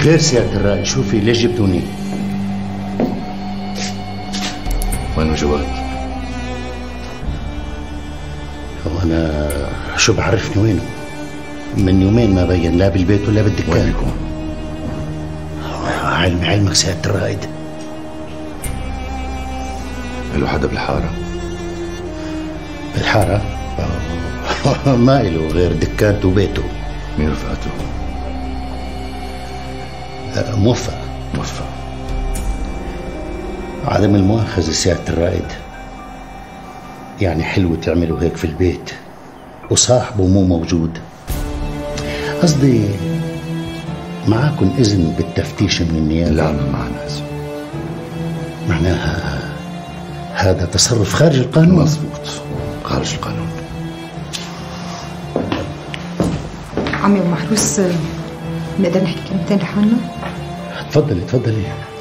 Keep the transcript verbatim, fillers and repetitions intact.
خير سيادة الرائد، شوفي ليش جبتوني؟ وين جواد؟ وانا شو بعرفني وينه؟ من يومين ما بين لا بالبيت ولا بالدكان. وين يكون؟ علم علمك سيادة الرائد. له حدا بالحارة؟ بالحارة؟ ما له غير دكانته وبيته. مين رفقته؟ موفق. موفق. عدم المؤاخذة سيادة الرائد، يعني حلو تعملوا هيك في البيت وصاحبه مو موجود. قصدي معاكم إذن بالتفتيش من النيابة؟ لا ما معنا إذن. معناها هذا تصرف خارج القانون؟ مظبوط، خارج القانون. عمي ومحروس، نقدر نحكي كلمتين لحالنا؟ تفضلي تفضلي.